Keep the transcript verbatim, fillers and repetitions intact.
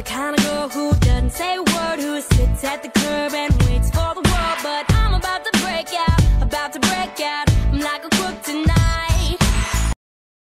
the kind of girl who doesn't say a word, who sits at the curb and waits for the world. But I'm about to break out, about to break out.